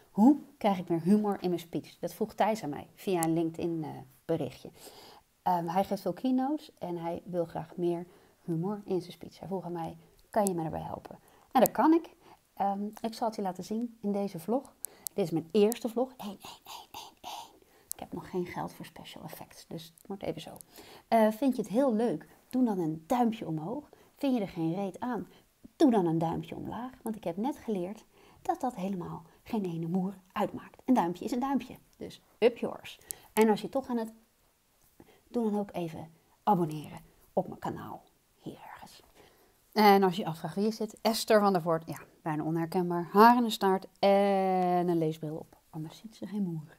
Hoe krijg ik meer humor in mijn speech? Dat vroeg Thijs aan mij via een LinkedIn berichtje. Hij geeft veel keynotes en hij wil graag meer humor in zijn speech. Hij vroeg aan mij, kan je me daarbij helpen? En dat kan ik. Ik zal het je laten zien in deze vlog. Dit is mijn eerste vlog. 1. Ik heb nog geen geld voor special effects, dus het wordt even zo. Vind je het heel leuk? Doe dan een duimpje omhoog. Vind je er geen reet aan? Doe dan een duimpje omlaag. Want ik heb net geleerd dat dat helemaal geen ene moer uitmaakt. Een duimpje is een duimpje. Dus up yours. En als je toch aan het... Doe dan ook even abonneren op mijn kanaal. Hier ergens. En als je afvraagt wie is dit? Esther van der Voort. Ja, bijna onherkenbaar. Haar en een staart en een leesbril op. Anders ziet ze geen moer.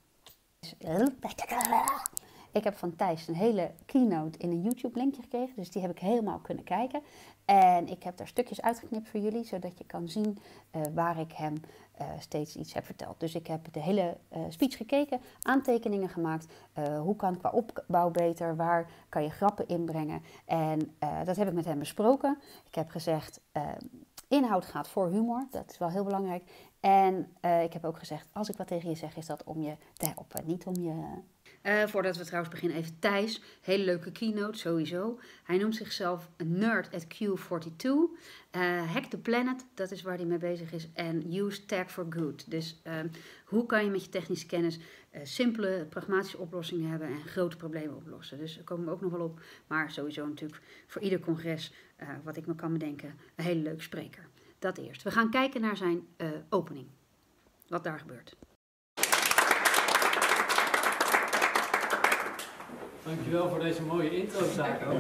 Ik heb van Thijs een hele keynote in een YouTube linkje gekregen. Dus die heb ik helemaal kunnen kijken. En ik heb daar stukjes uitgeknipt voor jullie. Zodat je kan zien waar ik hem steeds iets heb verteld. Dus ik heb de hele speech gekeken. Aantekeningen gemaakt. Hoe kan het qua opbouw beter? Waar kan je grappen inbrengen? En dat heb ik met hem besproken. Ik heb gezegd... Inhoud gaat voor humor, dat is wel heel belangrijk. En ik heb ook gezegd, als ik wat tegen je zeg, is dat om je te helpen, niet om je... Voordat we trouwens beginnen, even Thijs. Hele leuke keynote, sowieso. Hij noemt zichzelf een nerd at Q42. Hack the planet, dat is waar hij mee bezig is. En use tech for good. Dus hoe kan je met je technische kennis simpele, pragmatische oplossingen hebben en grote problemen oplossen. Dus daar komen we ook nog wel op. Maar sowieso natuurlijk voor ieder congres, wat ik me kan bedenken, een hele leuke spreker. Dat eerst. We gaan kijken naar zijn opening. Wat daar gebeurt. Dankjewel voor deze mooie intro, Zaken.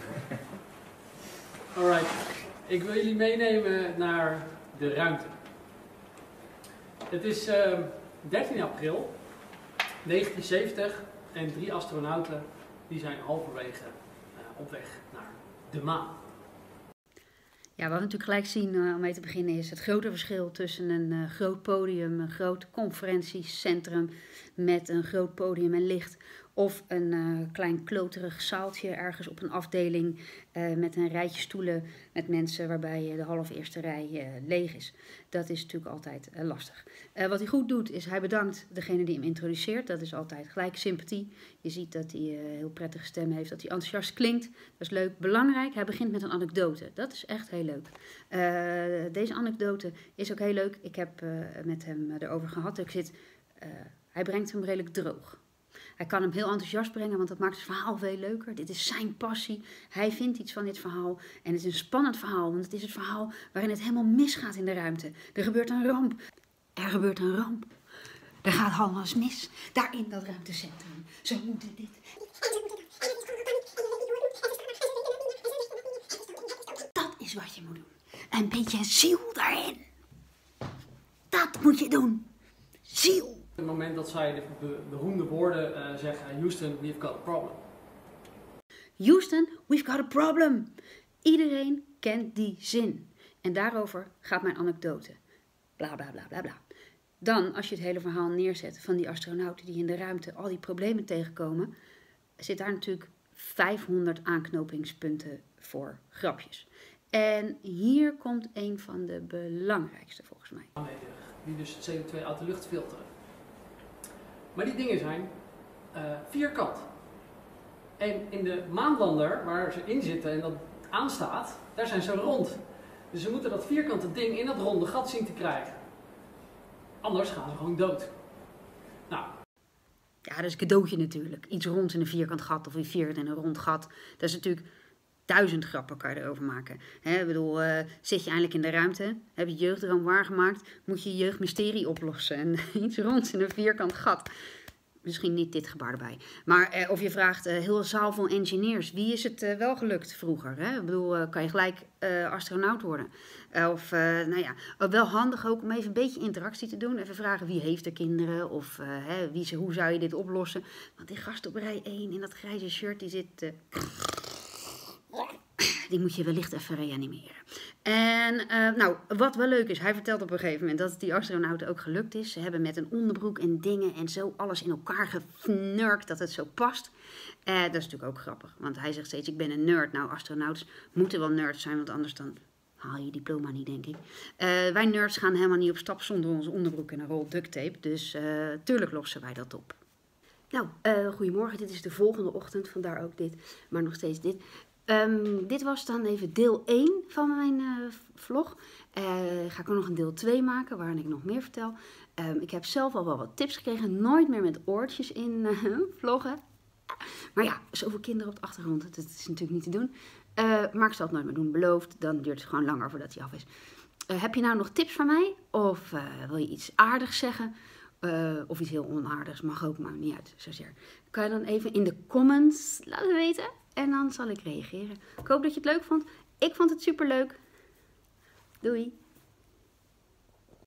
Alright, ik wil jullie meenemen naar de ruimte. Het is 13 april 1970 en 3 astronauten die zijn halverwege op weg naar de maan. Ja, wat we natuurlijk gelijk zien om mee te beginnen is het grote verschil tussen een groot podium, een groot conferentiecentrum met een groot podium en licht of een klein kloterig zaaltje ergens op een afdeling met een rijtje stoelen met mensen waarbij de half eerste rij leeg is. Dat is natuurlijk altijd lastig. Wat hij goed doet is hij bedankt degene die hem introduceert. Dat is altijd gelijk sympathie. Je ziet dat hij een heel prettige stem heeft, dat hij enthousiast klinkt. Dat is leuk. Belangrijk, hij begint met een anekdote. Dat is echt heel leuk. Deze anekdote is ook heel leuk. Ik heb met hem erover gehad. Hij brengt hem redelijk droog. Hij kan hem heel enthousiast brengen, want dat maakt het verhaal veel leuker. Dit is zijn passie. Hij vindt iets van dit verhaal. En het is een spannend verhaal, want het is het verhaal waarin het helemaal misgaat in de ruimte. Er gebeurt een ramp. Er gebeurt een ramp. Er gaat alles mis. Daar in dat ruimtecentrum. Ze moeten dit. Dat is wat je moet doen. Een beetje ziel daarin. Dat moet je doen. Ziel. Op het moment dat zij de beroemde woorden zeggen, Houston, we've got a problem. Houston, we've got a problem. Iedereen kent die zin. En daarover gaat mijn anekdote. Bla bla bla bla bla. Dan, als je het hele verhaal neerzet van die astronauten die in de ruimte al die problemen tegenkomen, zit daar natuurlijk 500 aanknopingspunten voor grapjes. En hier komt een van de belangrijkste volgens mij. Die dus het CO2 uit de lucht filteren. Maar die dingen zijn vierkant. En in de maanlander, waar ze in zitten en dat aanstaat, daar zijn ze rond. Dus ze moeten dat vierkante ding in dat ronde gat zien te krijgen. Anders gaan ze gewoon dood. Nou. Ja, dat is een cadeautje natuurlijk. Iets ronds in een vierkant gat of een vierkant in een rond gat. Dat is natuurlijk 1000 grappen kan je erover maken. Ik bedoel, zit je eindelijk in de ruimte, heb je jeugdroom waargemaakt, moet je jeugdmysterie oplossen. En iets ronds in een vierkant gat. Misschien niet dit gebaar erbij. Maar of je vraagt, heel zaal van engineers, wie is het wel gelukt vroeger? Hè? Ik bedoel, kan je gelijk astronaut worden? Nou ja, wel handig ook om even een beetje interactie te doen. Even vragen, wie heeft er kinderen? Of hoe zou je dit oplossen? Want die gast op rij 1 in dat grijze shirt, die zit... Die moet je wellicht even reanimeren. En wat wel leuk is, hij vertelt op een gegeven moment dat het die astronauten ook gelukt is. Ze hebben met een onderbroek en dingen en zo alles in elkaar gefnurkt dat het zo past. Dat is natuurlijk ook grappig, want hij zegt steeds, ik ben een nerd. Nou, astronauten moeten wel nerds zijn, want anders dan haal je diploma niet, denk ik. Wij nerds gaan helemaal niet op stap zonder onze onderbroek en een rol duct tape. Dus tuurlijk lossen wij dat op. Nou, goedemorgen. Dit is de volgende ochtend, vandaar ook dit, maar nog steeds dit. Dit was dan even deel 1 van mijn vlog. Ga ik ook nog een deel 2 maken, waarin ik nog meer vertel. Ik heb zelf al wel wat tips gekregen. Nooit meer met oortjes in vloggen. Maar ja, zoveel kinderen op de achtergrond, dat is natuurlijk niet te doen. Maar ik zal het nooit meer doen, beloofd. Dan duurt het gewoon langer voordat hij af is. Heb je nou nog tips van mij? Of wil je iets aardigs zeggen? Of iets heel onaardigs, mag ook, maar niet uit zozeer. Kan je dan even in de comments laten weten? En dan zal ik reageren. Ik hoop dat je het leuk vond. Ik vond het super leuk. Doei!